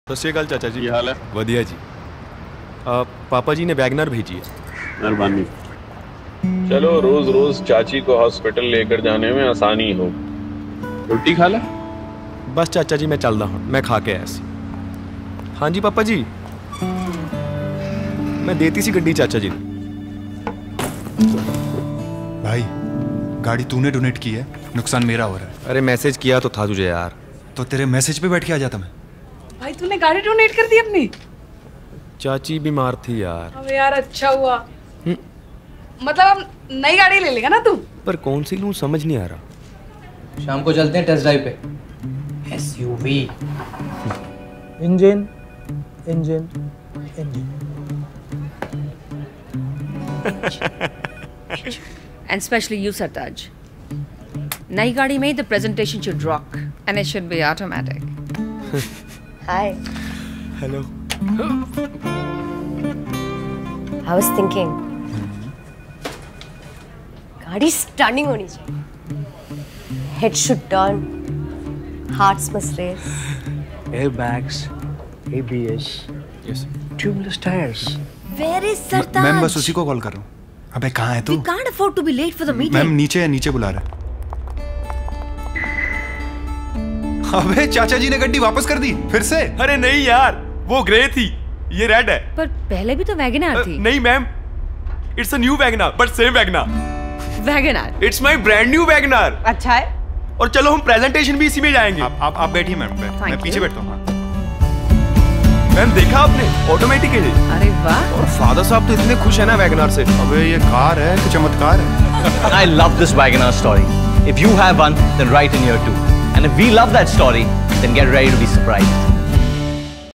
सत श्री अकाल चाचा जी। क्या हाल है? वधिया जी। पापा जी ने वैगनर भेजी है। मेहरबानी। चलो रोज रोज चाची को हॉस्पिटल लेकर जाने में आसानी हो। रोटी खा ले। बस चाचा जी मैं चलदा हूँ, मैं खा के आया सी। हाँ जी पापा जी, मैं देती सी गड्डी चाचा जी। भाई गाड़ी तूने डोनेट की है, नुकसान मेरा हो रहा है। अरे मैसेज किया तो था तुझे यार। तो तेरे मैसेज पे बैठ के आ जाता मैं। भाई तूने गाड़ी डोनेट कर दी अपनी? चाची बीमार थी यार। अबे यार अच्छा हुआ। मतलब अब नई गाड़ी ले लेगा ना तू? पर कौन सी लूं समझ नहीं आ रहा। शाम को चलते हैं टेस्ट ड्राइव पे। SUV. Engine engine engine. And especially you, Sartaj. नई गाड़ी में the presentation should rock and it should be automatic. Hi. Hello. I was thinking. गाड़ी स्टनिंग होनी चाहिए. Head should turn. Hearts must race. Airbags, ABS. Yes. Tubeless tires. Where is Sartaj? मैं बस उसी को कॉल कर रहा हूँ। अबे कहाँ है तू? We can't afford to be late for the meeting. Ma'am नीचे बुला रहा है। अबे चाचा जी ने गड्डी वापस कर दी फिर से। अरे नहीं यार, वो ग्रे थी, ये रेड है। पर पहले भी तो वैगनर थी। नहीं ma'am, it's a new WagonR but same WagonR. WagonR? It's my brand new WagonR. अच्छा है। और चलो हम प्रेजेंटेशन भी इसी में जाएंगे। आप बैठिए मैम, मैं पीछे बैठता हूँ। मैम देखा आपने, ऑटोमेटिक है। अरे वाह। और फादर साहब तो इतने खुश है ना वैगनर से। अबे ये कार है कि चमत्कार है। I love this Wagoner story. If you have one, then write in here too. And if we love that story, then get ready to be surprised.